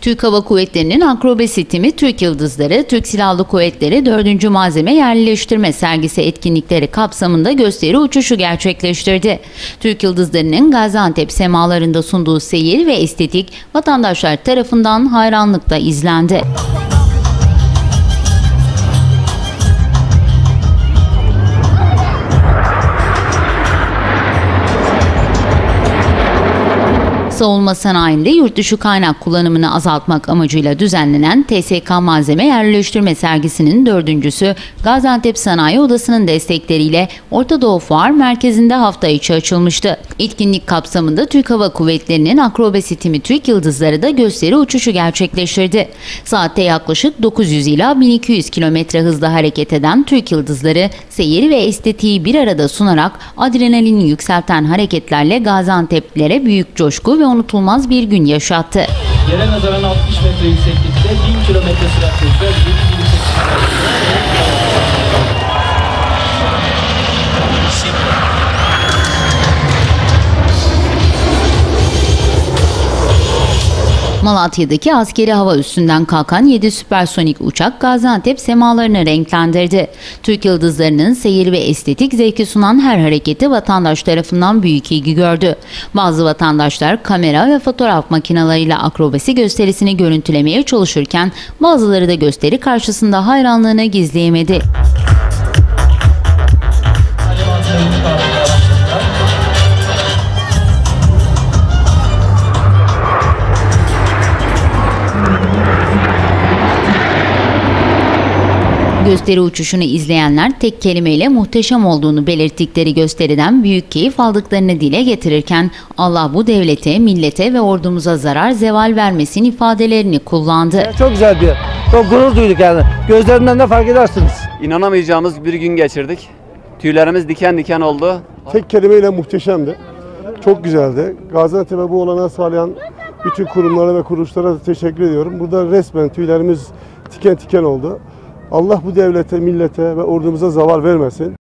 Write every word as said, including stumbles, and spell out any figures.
Türk Hava Kuvvetleri'nin akrobasi timi Türk Yıldızları, Türk Silahlı Kuvvetleri dördüncü Malzeme Yerleştirme Sergisi etkinlikleri kapsamında gösteri uçuşu gerçekleştirdi. Türk Yıldızları'nın Gaziantep semalarında sunduğu seyir ve estetik vatandaşlar tarafından hayranlıkla izlendi. Savunma sanayinde yurt dışı kaynak kullanımını azaltmak amacıyla düzenlenen T S K Malzeme Yerleştirme Sergisi'nin dördüncüsü Gaziantep Sanayi Odası'nın destekleriyle Orta Doğu Fuar Merkezi'nde hafta içi açılmıştı. Etkinlik kapsamında Türk Hava Kuvvetleri'nin akrobasi timi Türk Yıldızları da gösteri uçuşu gerçekleştirdi. Saatte yaklaşık dokuz yüz ila bin iki yüz kilometre hızla hareket eden Türk Yıldızları seyir ve estetiği bir arada sunarak adrenalini yükselten hareketlerle Gaziantep'lilere büyük coşku ve unutulmaz bir gün yaşattı. Yere nazaran altmış metre yükseklikte bin kilometre sürat hızla Malatya'daki askeri hava üssünden kalkan yedi süpersonik uçak Gaziantep semalarını renklendirdi. Türk Yıldızları'nın seyir ve estetik zevki sunan her hareketi vatandaş tarafından büyük ilgi gördü. Bazı vatandaşlar kamera ve fotoğraf makinalarıyla akrobasi gösterisini görüntülemeye çalışırken bazıları da gösteri karşısında hayranlığını gizleyemedi. Gösteri uçuşunu izleyenler tek kelimeyle muhteşem olduğunu belirttikleri gösteriden büyük keyif aldıklarını dile getirirken Allah bu devlete, millete ve ordumuza zarar zeval vermesin ifadelerini kullandı. Çok güzel bir, çok gurur duyduk yani. Gözlerinden de fark edersiniz. İnanamayacağımız bir gün geçirdik. Tüylerimiz diken diken oldu. Tek kelimeyle muhteşemdi. Çok güzeldi. Gaziantep'e bu olanağı sağlayan bütün kurumlara ve kuruluşlara da teşekkür ediyorum. Burada resmen tüylerimiz tiken tiken oldu. Allah bu devlete, millete ve ordumuza zaval vermesin.